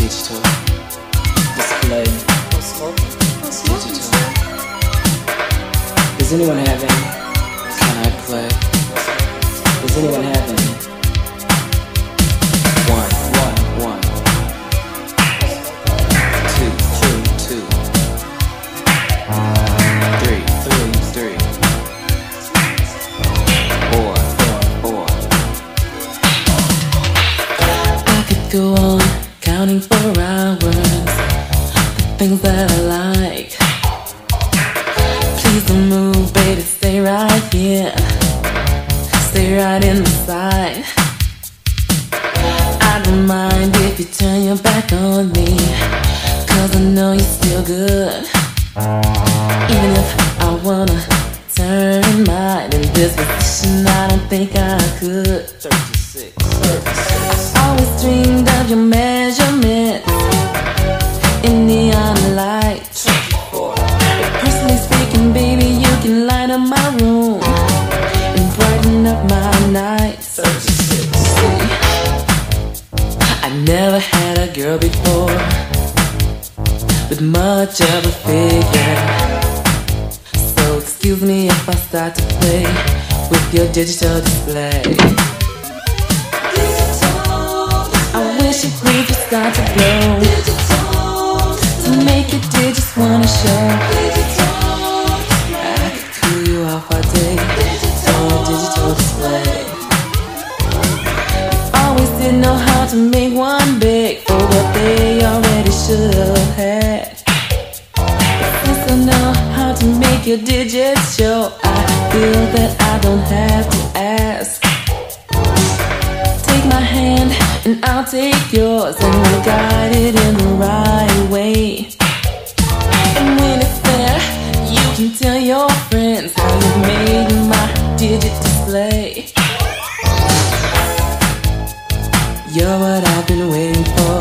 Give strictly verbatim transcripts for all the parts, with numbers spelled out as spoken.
digital display. Digital. Does anyone have any? Can I play? Does anyone have any? One, one, one. Two, two, two. Three, three, three. Four, four, four. I could go on counting for hours the things that I like. Please don't move, baby, stay right here. Stay right in the side. I don't mind if you turn your back on me, cause I know you're still good. Even if I wanna turn mine in this position, I don't think I could. thirty-six, thirty-six. Always dreamed of your measurements in neon lights. twenty-four. Personally speaking, baby, you can light up my room and brighten up my nights. thirty-six. See, I never had a girl before with much of a figure, so excuse me if I start to play with your digital display. I wish your grooves would start to blow to make your digits wanna show. I could cool you off all day on your digital display. Always didn't know how to make one big for what they already should have had. But since I know how to make your digits show, I feel that I don't have to ask. Take my hand and I'll take yours, and we'll guide it in the right way. And when it's there, you can tell your friends how you made my digit display. You're what I've been waiting for,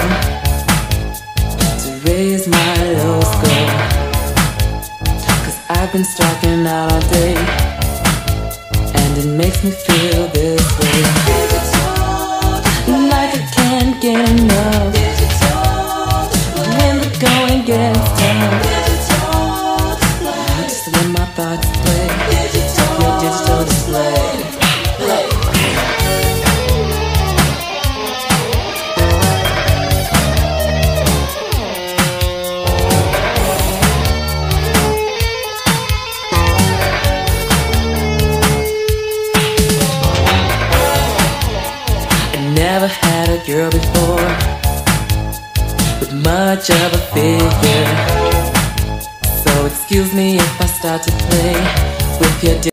to raise my low score. Cause I've been striking out all day, and it makes me feel this way. Like I can't get enough when the going gets tough. I just let my thoughts play your digital display. Play. Never had a girl before with much of a figure, so excuse me if I start to play with your